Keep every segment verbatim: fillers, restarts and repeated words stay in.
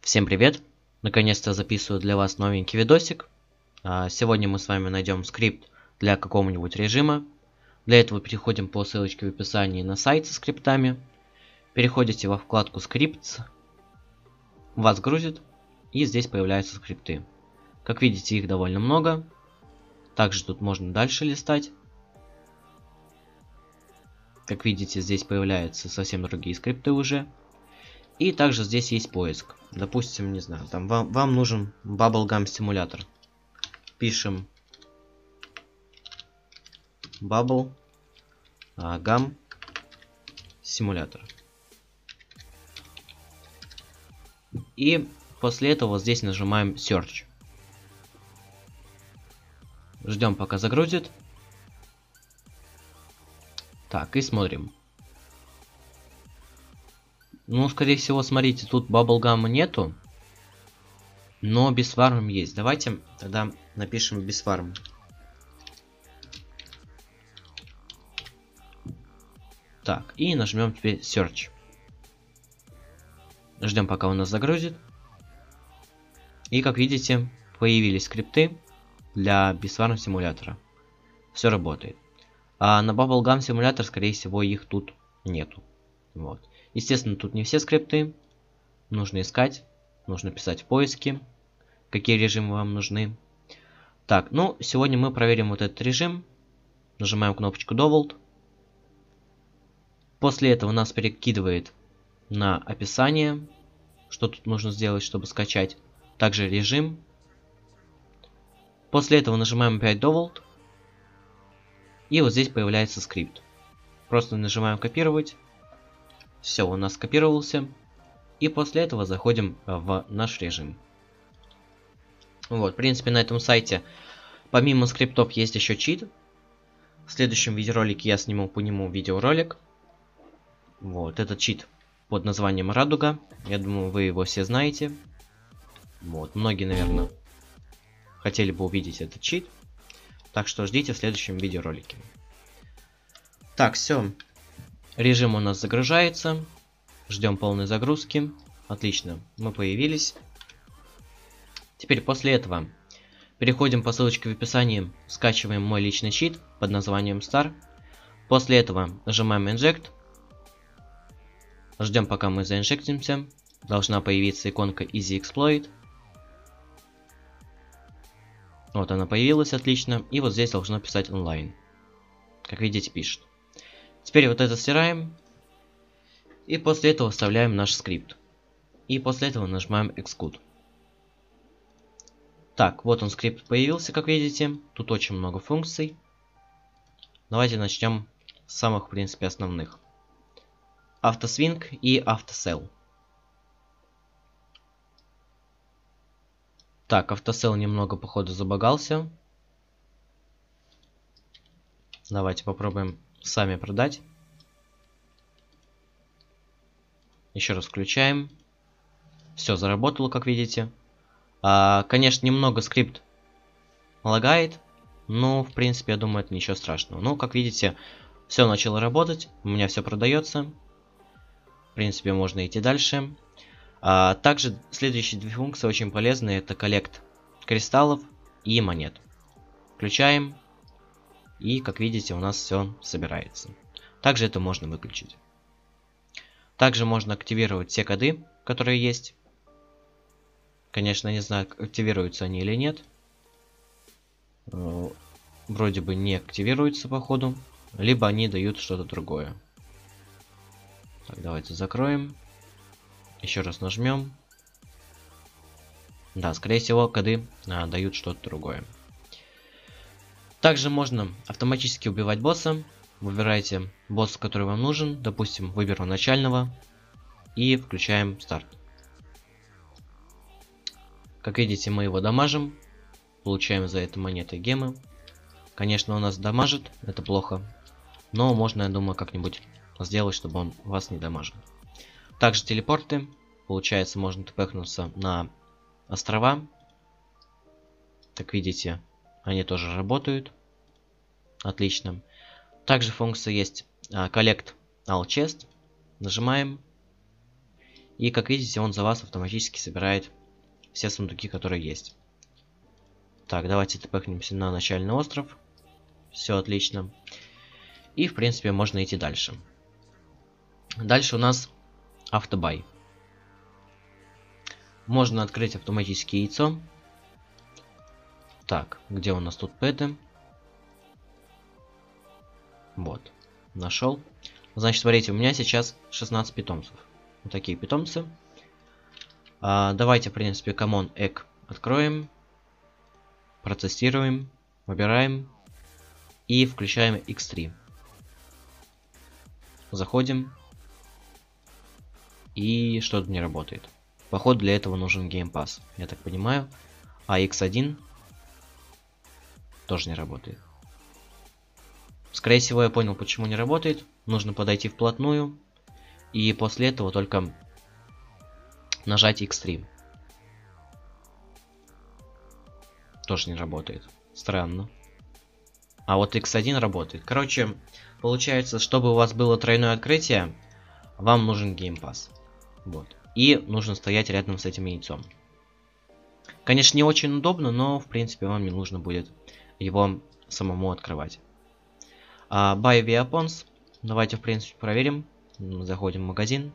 Всем привет! Наконец-то записываю для вас новенький видосик. Сегодня мы с вами найдем скрипт для какого-нибудь режима. Для этого переходим по ссылочке в описании на сайт со скриптами. Переходите во вкладку Scripts. Вас грузит, и здесь появляются скрипты. Как видите, их довольно много. Также тут можно дальше листать. Как видите, здесь появляются совсем другие скрипты уже. И также здесь есть поиск. Допустим, не знаю, там вам, вам нужен Bubblegum симулятор. Пишем Bubblegum симулятор. И после этого здесь нажимаем Search. Ждем, пока загрузит. Так, и смотрим. Ну, скорее всего, смотрите, тут Bubblegum нету. Но Biswarm есть. Давайте тогда напишем Biswarm. Так, и нажмем теперь Search. Ждем, пока он нас загрузит. И, как видите, появились скрипты для Biswarm симулятора. Все работает. А на Bubblegum симулятор, скорее всего, их тут нету. Вот. Естественно, тут не все скрипты. Нужно искать. Нужно писать в поиске, какие режимы вам нужны. Так, ну, сегодня мы проверим вот этот режим. Нажимаем кнопочку Default. После этого нас перекидывает на описание, что тут нужно сделать, чтобы скачать. Также режим. После этого нажимаем опять Default. И вот здесь появляется скрипт. Просто нажимаем копировать. Все, у нас скопировался. И после этого заходим в наш режим. Вот, в принципе, на этом сайте помимо скриптов есть еще чит. В следующем видеоролике я сниму по нему видеоролик. Вот, этот чит под названием Радуга. Я думаю, вы его все знаете. Вот, многие, наверное, хотели бы увидеть этот чит. Так что ждите в следующем видеоролике. Так, все. Режим у нас загружается. Ждем полной загрузки. Отлично, мы появились. Теперь после этого переходим по ссылочке в описании, скачиваем мой личный чит под названием Star. После этого нажимаем Inject. Ждем, пока мы заинжектимся. Должна появиться иконка Easy Exploit. Вот она появилась, отлично. И вот здесь должно писать онлайн. Как видите, пишет. Теперь вот это стираем. И после этого вставляем наш скрипт. И после этого нажимаем Execute. Так, вот он, скрипт появился, как видите. Тут очень много функций. Давайте начнем с самых, в принципе, основных. AutoSwing и AutoSell. Так, AutoSell немного, походу, забагался. Давайте попробуем сами продать. Еще раз включаем. Все, заработало, как видите. А, конечно, немного скрипт лагает. Но, в принципе, я думаю, это ничего страшного. Ну, как видите, все начало работать. У меня все продается. В принципе, можно идти дальше. А, также следующие две функции очень полезные. Это коллект кристаллов и монет. Включаем. И, как видите, у нас все собирается. Также это можно выключить. Также можно активировать все коды, которые есть. Конечно, не знаю, активируются они или нет. Вроде бы не активируются, походу. Либо они дают что-то другое. Так, давайте закроем. Еще раз нажмем. Да, скорее всего, коды а, дают что-то другое. Также можно автоматически убивать босса. Выбираете босса, который вам нужен. Допустим, выберу начального. И включаем старт. Как видите, мы его дамажим. Получаем за это монеты гемы. Конечно, он нас дамажит. Это плохо. Но можно, я думаю, как-нибудь сделать, чтобы он вас не дамажил. Также телепорты. Получается, можно тпхнуться на острова. Как видите, они тоже работают. Отлично. Также функция есть uh, Collect All Chest. Нажимаем. И как видите, он за вас автоматически собирает все сундуки, которые есть. Так, давайте тпхнемся на начальный остров. Все отлично. И, в принципе, можно идти дальше. Дальше у нас автобай. Можно открыть автоматически яйцо. Так, где у нас тут пэты? Вот, нашел. Значит, смотрите, у меня сейчас шестнадцать питомцев. Вот такие питомцы. А, давайте, в принципе, common egg откроем. Протестируем. Выбираем. И включаем икс три. Заходим. И что-то не работает. Походу, для этого нужен Game Pass, я так понимаю. А икс один тоже не работает. Скорее всего, я понял, почему не работает. Нужно подойти вплотную. И после этого только нажать икс три. Тоже не работает. Странно. А вот икс один работает. Короче, получается, чтобы у вас было тройное открытие, вам нужен Game Pass. Вот. И нужно стоять рядом с этим яйцом. Конечно, не очень удобно, но в принципе вам не нужно будет его самому открывать. А, buy weapons. Давайте, в принципе, проверим. Заходим в магазин.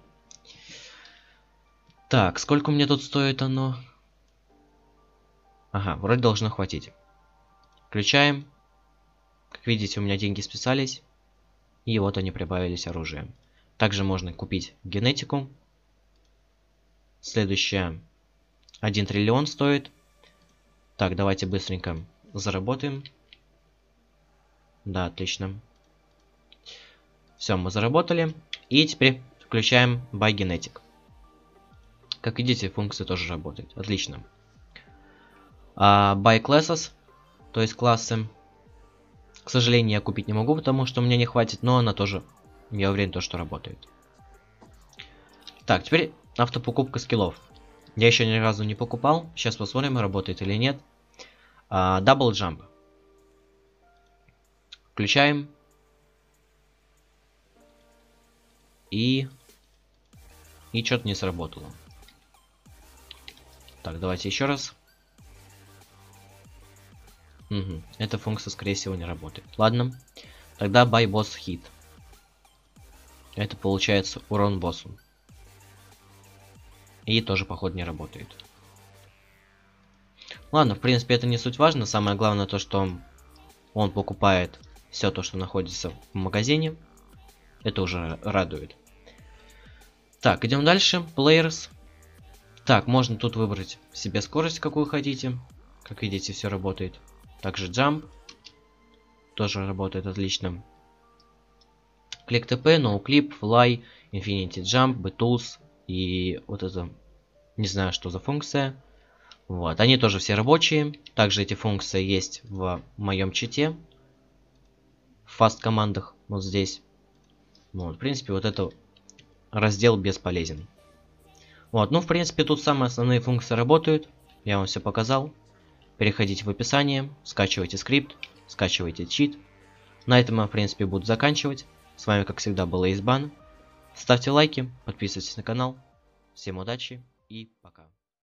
Так, сколько мне тут стоит оно? Ага, вроде должно хватить. Включаем. Как видите, у меня деньги списались. И вот они прибавились оружием. Также можно купить генетику. Следующая один триллион стоит. Так, давайте быстренько заработаем. Да, отлично. Все, мы заработали. И теперь включаем Buy Genetic. Как видите, функция тоже работает. Отлично. А, Buy Classes, то есть классы. К сожалению, я купить не могу, потому что у меня не хватит, но она тоже, я уверен, то, что работает. Так, теперь автопокупка скиллов. Я еще ни разу не покупал. Сейчас посмотрим, работает или нет. А, Double Jump. Включаем. И... И что-то не сработало. Так, давайте еще раз. Угу. Эта функция, скорее всего, не работает. Ладно. Тогда Buy Boss Hit. Это получается урон боссу. И тоже, походу, не работает. Ладно, в принципе, это не суть важно. Самое главное то, что он, он покупает все то, что находится в магазине. Это уже радует. Так, идем дальше. Players. Так, можно тут выбрать себе скорость, какую хотите. Как видите, все работает. Также Jump. Тоже работает отлично. Click ти пи, No Clip, Fly, Infinity Jump, B-Tools. И вот это, не знаю, что за функция. Вот, они тоже все рабочие. Также эти функции есть в моем чите. В Fast командах, вот здесь. Вот, в принципе, вот это раздел бесполезен. Вот, ну, в принципе, тут самые основные функции работают. Я вам все показал. Переходите в описание, скачивайте скрипт, скачивайте чит. На этом я, в принципе, буду заканчивать. С вами, как всегда, был Эйсбан. Ставьте лайки, подписывайтесь на канал. Всем удачи и пока.